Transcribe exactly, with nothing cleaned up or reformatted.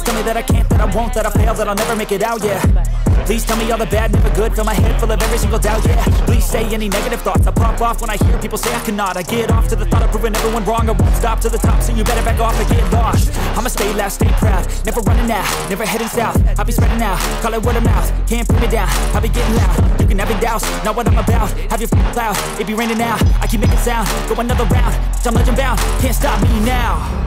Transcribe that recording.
tell me that I can't, that I won't, that I fail, that I'll never make it out, yeah. Please tell me all the bad, never good, fill my head full of every single doubt, yeah. Please say any negative thoughts, I pop off when I hear people say I cannot. I get off to the thought of proving everyone wrong, I won't stop to the top, so you better back off and get lost. I'ma stay loud, stay proud, never running out, never heading south. I'll be spreading out, call it word of mouth, can't put me down, I'll be getting loud. You can have it douse, not what I'm about, have your f***ing cloud, it be raining now, I keep making sound, go another round, I'm legend bound, can't stop me now.